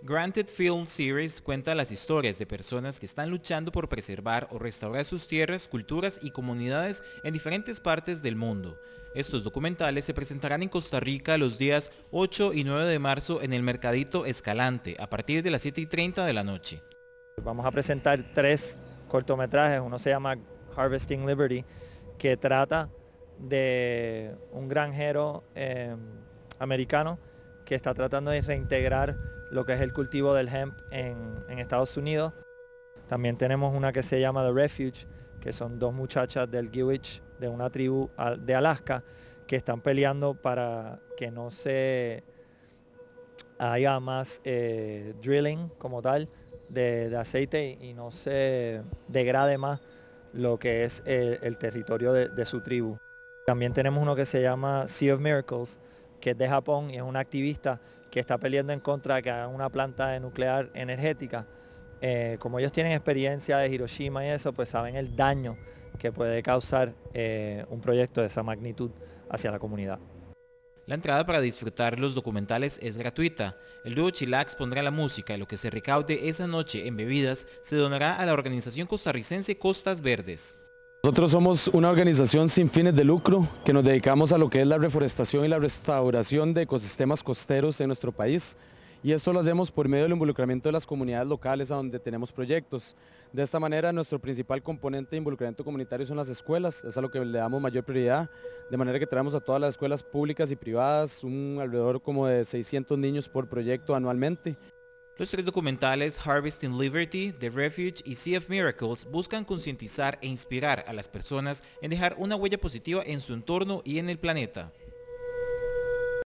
Granted Film Series cuenta las historias de personas que están luchando por preservar o restaurar sus tierras, culturas y comunidades en diferentes partes del mundo. Estos documentales se presentarán en Costa Rica los días 8 y 9 de marzo en el Mercadito Escalante a partir de las 7:30 de la noche. Vamos a presentar 3 cortometrajes, uno se llama Harvesting Liberty, que trata de un granjero americano que está tratando de reintegrar lo que es el cultivo del hemp en Estados Unidos. También tenemos una que se llama The Refuge, que son 2 muchachas del Giwich, de una tribu de Alaska, que están peleando para que no se haya más drilling como tal de aceite y no se degrade más lo que es el territorio de su tribu. También tenemos uno que se llama Sea of Miracles, que es de Japón y es un activista que está peleando en contra de que hagan una planta nuclear energética. Como ellos tienen experiencia de Hiroshima y eso, pues saben el daño que puede causar un proyecto de esa magnitud hacia la comunidad. La entrada para disfrutar los documentales es gratuita. El dúo Chilax pondrá la música y lo que se recaude esa noche en bebidas se donará a la organización costarricense Costas Verdes. Nosotros somos una organización sin fines de lucro que nos dedicamos a lo que es la reforestación y la restauración de ecosistemas costeros en nuestro país. Y esto lo hacemos por medio del involucramiento de las comunidades locales a donde tenemos proyectos. De esta manera, nuestro principal componente de involucramiento comunitario son las escuelas, es a lo que le damos mayor prioridad, de manera que traemos a todas las escuelas públicas y privadas, alrededor como de 600 niños por proyecto anualmente. Los 3 documentales Harvesting Liberty, The Refuge y Sea of Miracles buscan concientizar e inspirar a las personas en dejar una huella positiva en su entorno y en el planeta.